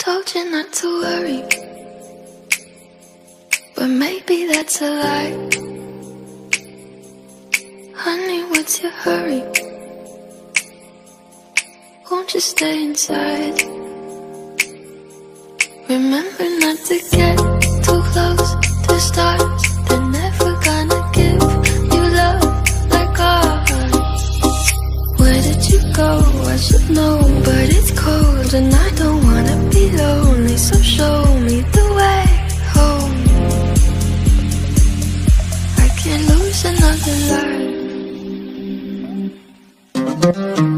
Told you not to worry, but maybe that's a lie. Honey, what's your hurry? Won't you stay inside? Remember not to get too close to stars. They're never gonna give you love like ours. Where did you go? I should know, but it's cold and I don't wanna be lonely. So show me the way home. I can't lose another life.